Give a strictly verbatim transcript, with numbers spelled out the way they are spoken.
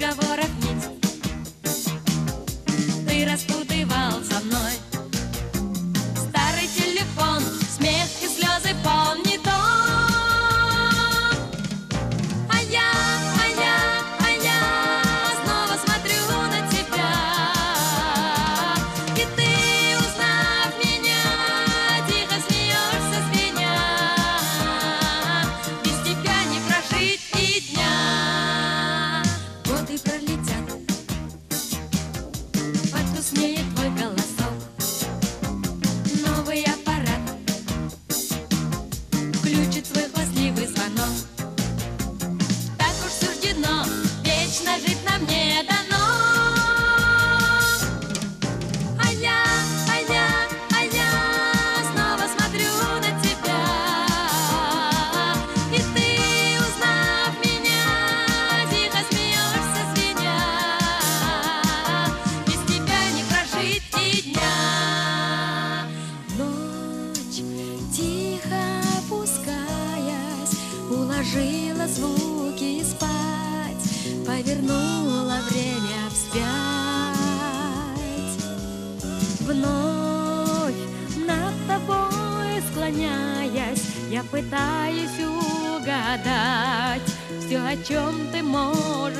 разговоров нет. Ты распутывал со мной старый телефон, смех и слезы помнит он. А я, а я, а я снова смотрю на тебя, и ты, узнав меня, тихо смеешься, звеня. Без тебя не прожить и дня. Годы пролетят, подгрустнеет твой голосок. Новый аппарат включит свой хвастливый звонок. Так уж суждено, вечно жить нам не дано. А я, а я, а я снова смотрю на тебя, и ты, узнав меня, тихо смеешься, звеня. Без тебя не прожить и дня. Ночь, тихо опускаясь, уложила звуки спать, повернула время вспять. Вновь над тобой склоняясь, я пытаюсь угадать все, о чем ты можешь